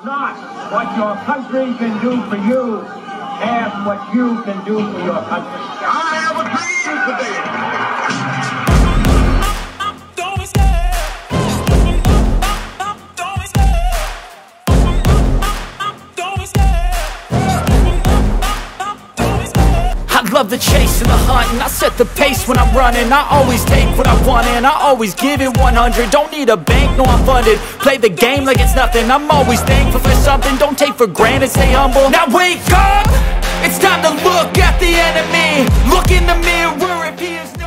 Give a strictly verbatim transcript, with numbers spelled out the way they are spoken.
not what your country can do for you. Ask what you can do for your country. I have a dream today. I love the chase and the hunt, and I set the pace when I'm running. I always take what I want and I always give it one hundred. Don't need a bank, no I'm funded. Play the game like it's nothing. I'm always thankful for something. Don't take for granted, stay humble. Now wake up! It's time to look at the enemy. Look in the mirror if he is